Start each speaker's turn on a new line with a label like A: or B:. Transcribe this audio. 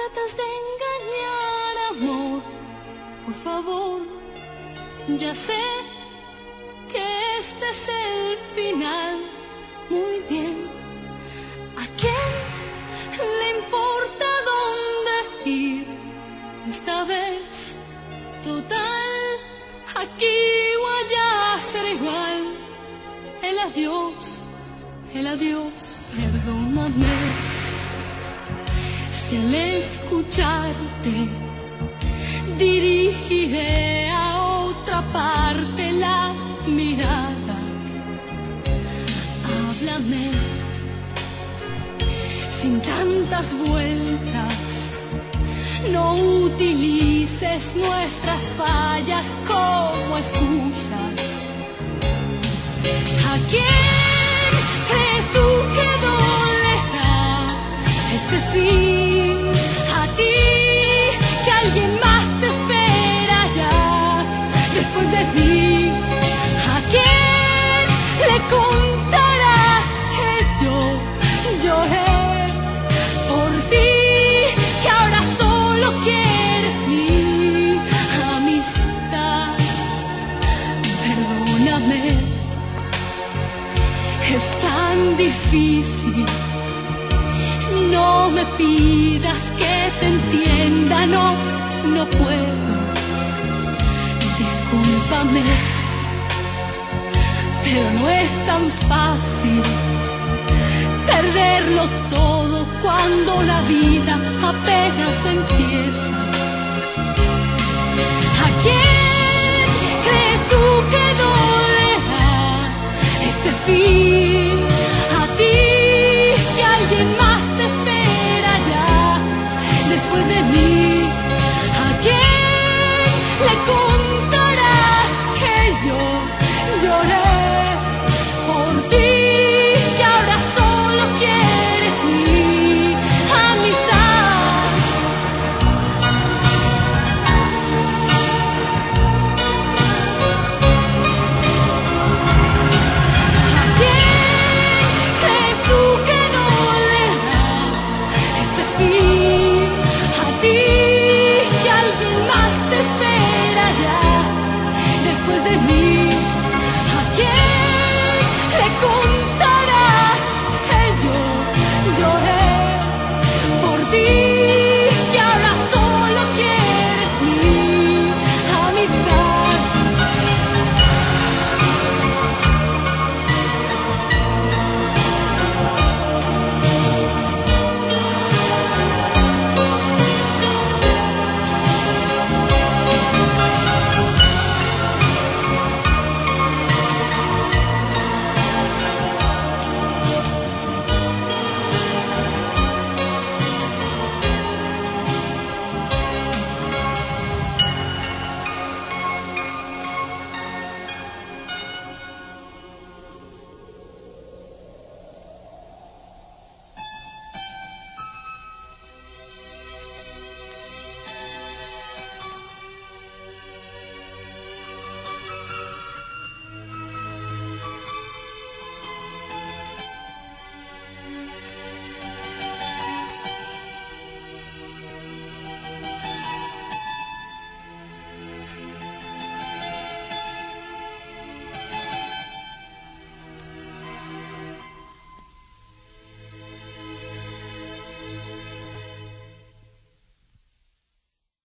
A: tratas de engañar, amor, por favor, ya sé que este es el final. Muy bien, ¿a quién le importa dónde ir esta vez? Total, aquí o allá será igual. El adiós, perdóname. Si al escucharte dirigiré a otra parte la mirada, háblame sin tantas vueltas. No utilices nuestras fallas como excusas. ¿A quién crees tú que dolerá este fin? A ti, que alguien más te espera ya después de mí. ¿A quién le contarás que yo lloré por ti, que ahora solo quieres mi amistad? Perdóname, es tan difícil. No me pidas que te entienda, no puedo. Discúlpame, pero no es tan fácil perderlo todo cuando la vida apenas empieza.